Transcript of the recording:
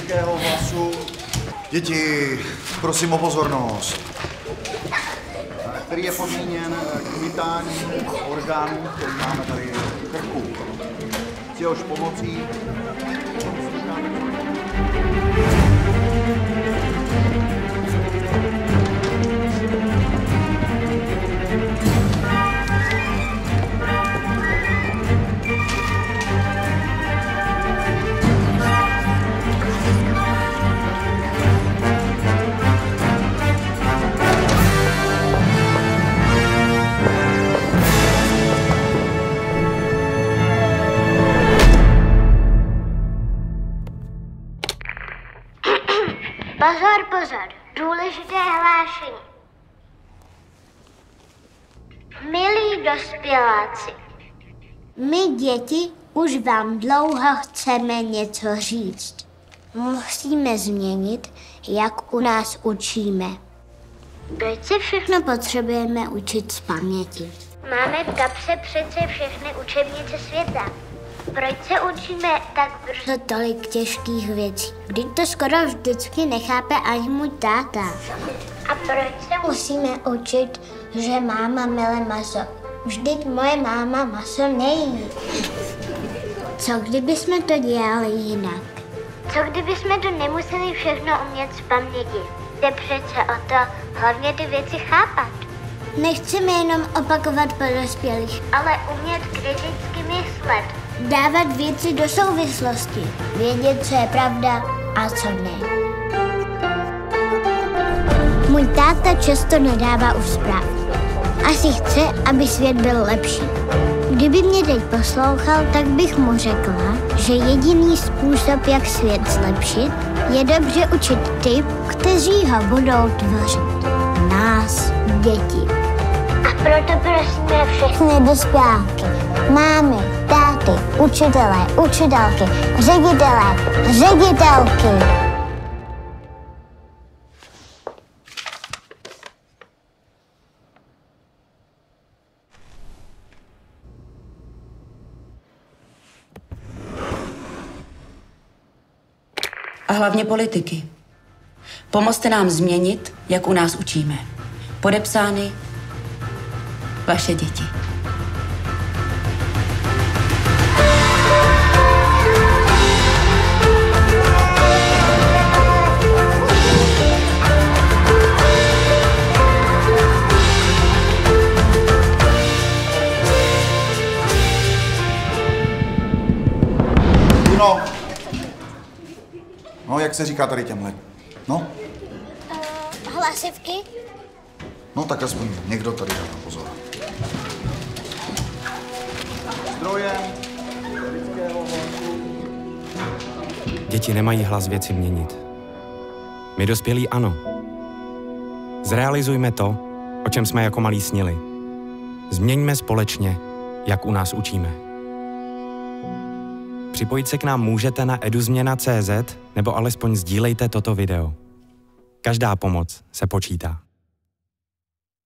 lidského hlasu. Děti, prosím o pozornost. Který je podmíněn k mytání orgánů, který máme tady v krku. S jehož pomocí Pozor, pozor, důležité hlášení. Milí dospěláci, my děti už vám dlouho chceme něco říct. Musíme změnit, jak u nás učíme. Proč se všechno potřebujeme učit z paměti? Máme v kapse přece všechny učebnice světa. Proč se učíme tak brzo tolik těžkých věcí? Vždyť to skoro vždycky nechápe ani můj táta. A proč se musíme učit, že máma miluje maso? Vždyť moje máma maso nejí. Co kdybychom to dělali jinak? Co kdybychom to nemuseli všechno umět z paměti? Jde přece o to hlavně ty věci chápat. Nechceme jenom opakovat po dospělých, ale umět kriticky myslet. Dávat věci do souvislosti. Vědět, co je pravda a co ne. Můj táta často nadává u zpráv. Asi chce, aby svět byl lepší. Kdyby mě teď poslouchal, tak bych mu řekla, že jediný způsob, jak svět zlepšit, je dobře učit ty, kteří ho budou tvořit. Nás, děti. A proto prosíme všechny dospěláky, mámy, táty, učitelé, učitelky, ředitelé, ředitelky. A hlavně politiky. Pomozte nám změnit, jak u nás učíme. Podepsány vaše děti. No, jak se říká tady těmhle? No? Hlasivky? No, tak aspoň někdo tady dá pozor. Zdrojem lidského hlasu. Děti nemají hlas věci měnit. My dospělí ano. Zrealizujme to, o čem jsme jako malí snili. Změňme společně, jak u nás učíme. Připojit se k nám můžete na eduzměna.cz nebo alespoň sdílejte toto video. Každá pomoc se počítá.